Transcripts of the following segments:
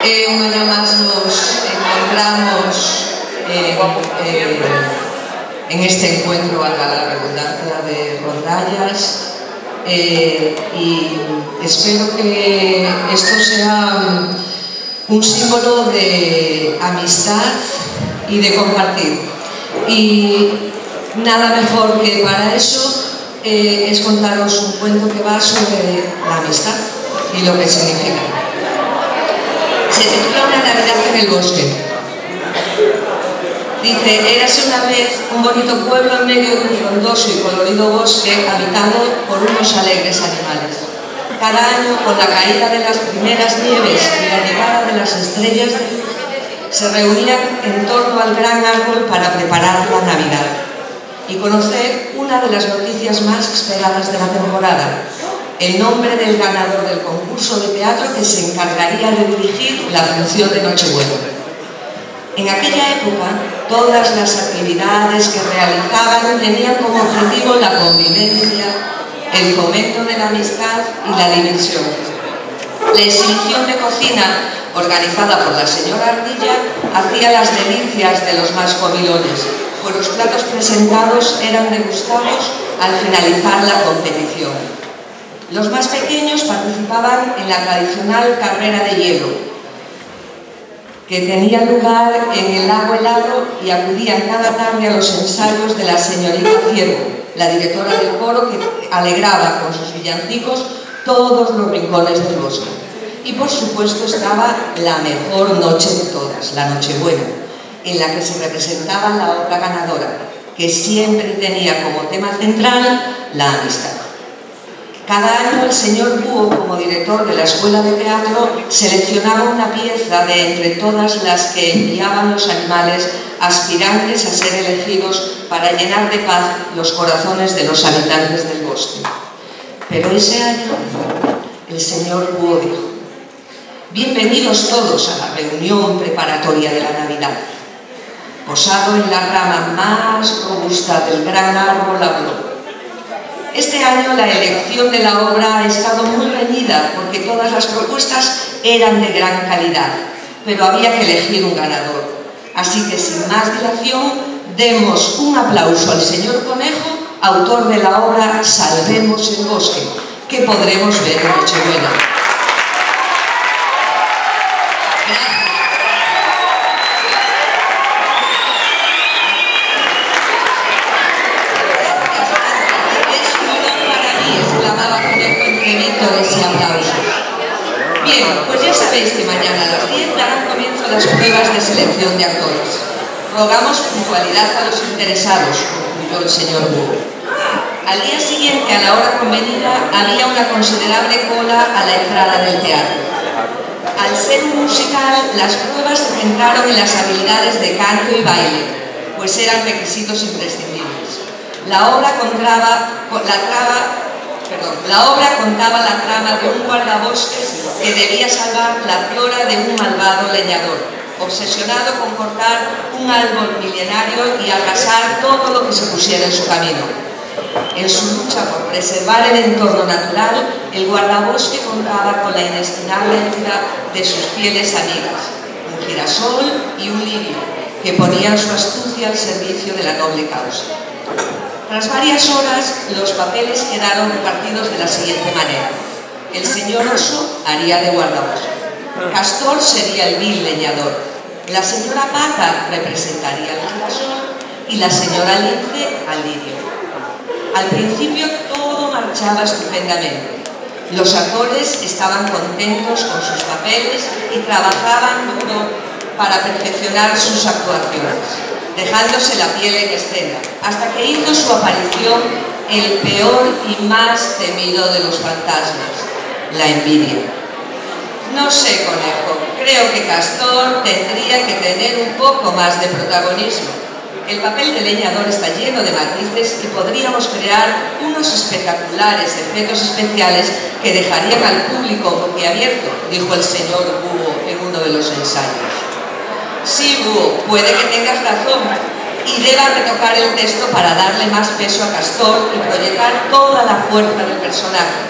Un año más nos encontramos en este encuentro, valga la redundancia, de rondallas, y espero que esto sea un símbolo de amistad y de compartir. Y nada mejor que para eso es contaros un cuento que va sobre la amistad y lo que significa. Se titula Una Navidad en el bosque. Dice: érase una vez un bonito pueblo en medio de un frondoso y colorido bosque habitado por unos alegres animales. Cada año, con la caída de las primeras nieves y la llegada de las estrellas, se reunían en torno al gran árbol para preparar la Navidad y conocer una de las noticias más esperadas de la temporada: el nombre del ganador del concurso de teatro que se encargaría de dirigir la función de Nochebuena. En aquella época, todas las actividades que realizaban tenían como objetivo la convivencia, el fomento de la amistad y la diversión. La exhibición de cocina, organizada por la señora Ardilla, hacía las delicias de los más comilones, pues los platos presentados eran degustados al finalizar la competición. Los más pequeños participaban en la tradicional carrera de hielo, que tenía lugar en el lago helado, y acudían cada tarde a los ensayos de la señorita Ciervo, la directora del coro, que alegraba con sus villancicos todos los rincones del bosque. Y por supuesto estaba la mejor noche de todas, la Nochebuena, en la que se representaba la obra ganadora, que siempre tenía como tema central la amistad. Cada año el señor Búho, como director de la escuela de teatro, seleccionaba una pieza de entre todas las que enviaban los animales aspirantes a ser elegidos para llenar de paz los corazones de los habitantes del bosque. Pero ese año el señor Búho dijo: bienvenidos todos a la reunión preparatoria de la Navidad. Posado en la rama más robusta del gran árbol habló: este año la elección de la obra ha estado muy reñida porque todas las propuestas eran de gran calidad, pero había que elegir un ganador. Así que sin más dilación, demos un aplauso al señor Conejo, autor de la obra Salvemos el bosque, que podremos ver en Nochebuena. Bien, pues ya sabéis que mañana a las 10 darán comienzo las pruebas de selección de actores. Rogamos puntualidad a los interesados, concluyó el señor Búho. Al día siguiente, a la hora convenida, había una considerable cola a la entrada del teatro. Al ser un musical, las pruebas se centraron en las habilidades de canto y baile, pues eran requisitos imprescindibles. La obra contaba la trama de un guardabosques que debía salvar la flora de un malvado leñador, obsesionado con cortar un árbol milenario y arrasar todo lo que se pusiera en su camino. En su lucha por preservar el entorno natural, el guardabosque contaba con la inestimable ayuda de sus fieles amigas, un girasol y un lirio, que ponían su astucia al servicio de la noble causa. Tras varias horas, los papeles quedaron repartidos de la siguiente manera: el señor Oso haría de guardabosque, Castor sería el vil leñador, la señora Pata representaría al girasol y la señora Lince al lirio. Al principio todo marchaba estupendamente. Los actores estaban contentos con sus papeles y trabajaban duro para perfeccionar sus actuaciones, dejándose la piel en escena, hasta que hizo su aparición el peor y más temido de los fantasmas: la envidia. No sé, Conejo, creo que Castor tendría que tener un poco más de protagonismo. El papel de leñador está lleno de matices y podríamos crear unos espectaculares efectos especiales que dejarían al público boquiabierto, dijo el señor Búho en uno de los ensayos. Sí, Búho, puede que tengas razón y deba retocar el texto para darle más peso a Castor y proyectar toda la fuerza del personaje.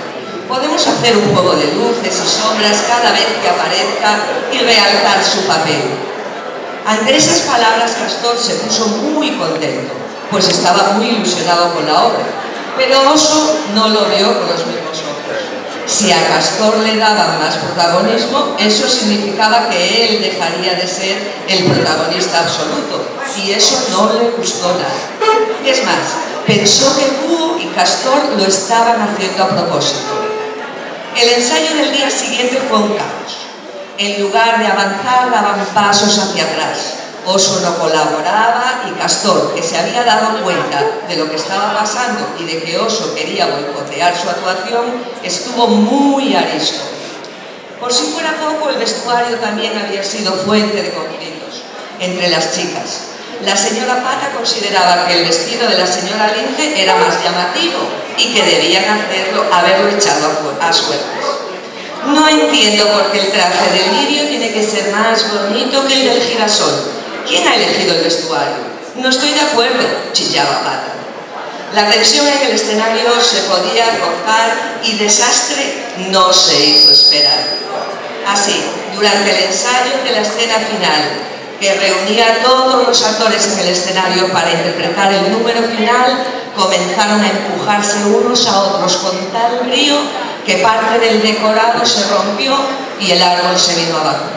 Podemos hacer un juego de luces y sombras cada vez que aparezca y realzar su papel. Ante esas palabras, Castor se puso muy contento, pues estaba muy ilusionado con la obra, pero Oso no lo vio con los mismos ojos. Si a Castor le daban más protagonismo, eso significaba que él dejaría de ser el protagonista absoluto, y eso no le gustó nada. Es más, pensó que Búho y Castor lo estaban haciendo a propósito. El ensayo del día siguiente fue un caos. En lugar de avanzar, daban pasos hacia atrás. Oso no colaboraba y Castor, que se había dado cuenta de lo que estaba pasando y de que Oso quería boicotear su actuación, estuvo muy arisco. Por si fuera poco, el vestuario también había sido fuente de conflictos entre las chicas. La señora Pata consideraba que el vestido de la señora Lince era más llamativo y que debían haberlo echado a suertes. No entiendo por qué el traje del lirio tiene que ser más bonito que el del girasol. ¿Quién ha elegido el vestuario? No estoy de acuerdo, chillaba Pata. La tensión en el escenario se podía cortar y desastre no se hizo esperar. Así, durante el ensayo de la escena final, que reunía a todos los actores en el escenario para interpretar el número final, comenzaron a empujarse unos a otros con tal brío que parte del decorado se rompió y el árbol se vino abajo.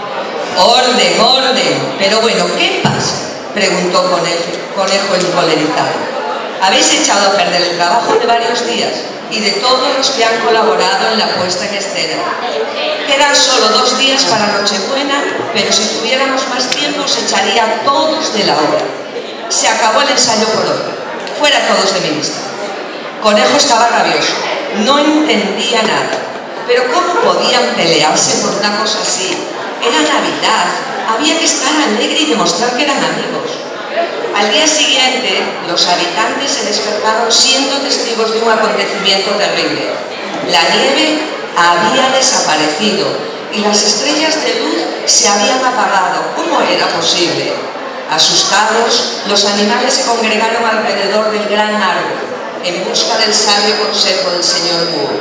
¡Orden, orden! Pero bueno, ¿qué pasa?, preguntó Conejo encolerizado. Habéis echado a perder el trabajo de varios días y de todos los que han colaborado en la puesta en escena. Quedan solo 2 días para Nochebuena, pero si tuviéramos más tiempo se echaría a todos de la obra. Se acabó el ensayo por hoy. Fuera todos de mi vista. Conejo estaba rabioso. No entendía nada. Pero ¿cómo podían pelearse por una cosa así? Era Navidad. Había que estar alegre y demostrar que eran amigos. Al día siguiente, los habitantes se despertaron siendo testigos de un acontecimiento terrible. La nieve había desaparecido y las estrellas de luz se habían apagado. ¿Cómo era posible? Asustados, los animales se congregaron alrededor del gran árbol en busca del sabio consejo del señor Búho.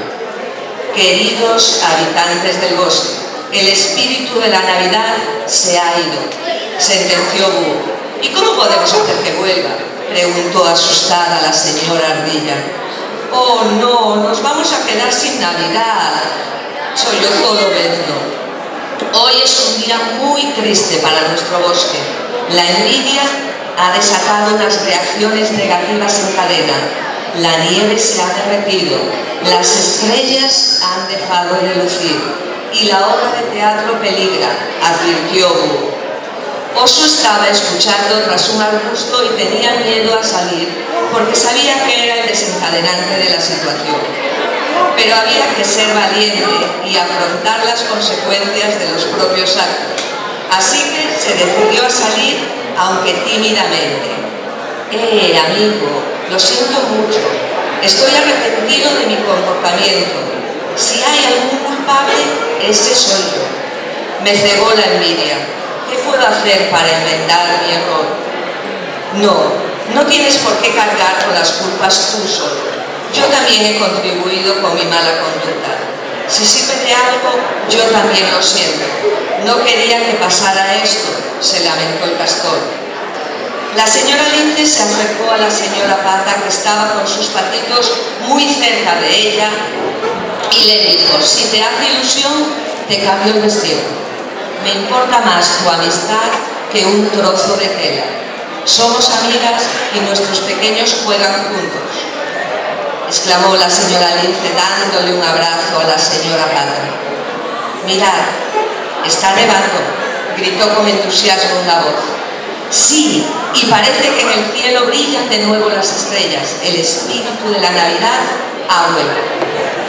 Queridos habitantes del bosque, el espíritu de la Navidad se ha ido, sentenció Búho. ¿Y cómo podemos hacer que vuelva?, preguntó asustada la señora Ardilla. Oh no, nos vamos a quedar sin Navidad, sollozó Lobezno. Hoy es un día muy triste para nuestro bosque. La envidia ha desatado unas reacciones negativas en cadena. La nieve se ha derretido, las estrellas han dejado de lucir y la obra de teatro peligra, advirtió Búho. Oso estaba escuchando tras un arbusto y tenía miedo a salir porque sabía que era el desencadenante de la situación. Pero había que ser valiente y afrontar las consecuencias de los propios actos. Así que se decidió a salir, aunque tímidamente. Amigo, lo siento mucho. Estoy arrepentido de mi comportamiento. Si hay algún culpable, ese soy yo. Me cegó la envidia. ¿Qué puedo hacer para enmendar mi error? No tienes por qué cargar con las culpas tú solo. Yo también he contribuido con mi mala conducta. Si sirve de algo, yo también lo siento. No quería que pasara esto, se lamentó el Castor. La señora Lince se acercó a la señora Pata, que estaba con sus patitos muy cerca de ella, y le dijo: si te hace ilusión, te cambio el vestido. Me importa más tu amistad que un trozo de tela. Somos amigas y nuestros pequeños juegan juntos, exclamó la señora Lince dándole un abrazo a la señora Pata. Mirad, está nevando, gritó con entusiasmo una voz. Sí, y parece que en el cielo brillan de nuevo las estrellas. El espíritu de la Navidad ha vuelto.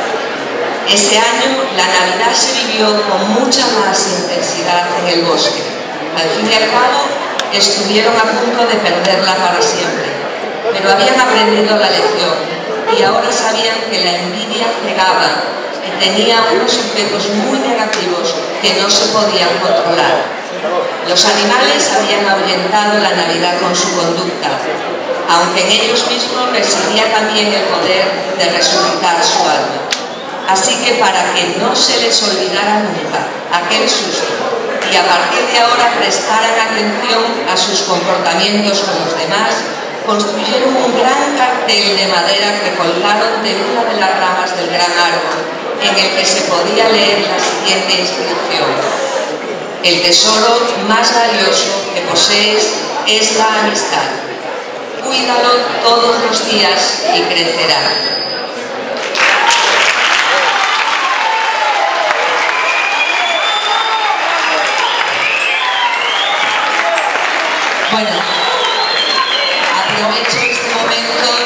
Ese año la Navidad se vivió con mucha más intensidad en el bosque. Al fin y al cabo, estuvieron a punto de perderla para siempre, pero habían aprendido la lección y ahora sabían que la envidia cegaba y tenía unos efectos muy negativos que no se podían controlar. Los animales habían ahuyentado la Navidad con su conducta, aunque en ellos mismos residía también el poder de resucitar su alma. Así que para que no se les olvidara nunca aquel susto y a partir de ahora prestaran atención a sus comportamientos con los demás, construyeron un gran cartel de madera que colgaron de una de las ramas del gran árbol, en el que se podía leer la siguiente inscripción: el tesoro más valioso que posees es la amistad. Cuídalo todos los días y crecerá. Bueno, aprovecho este momento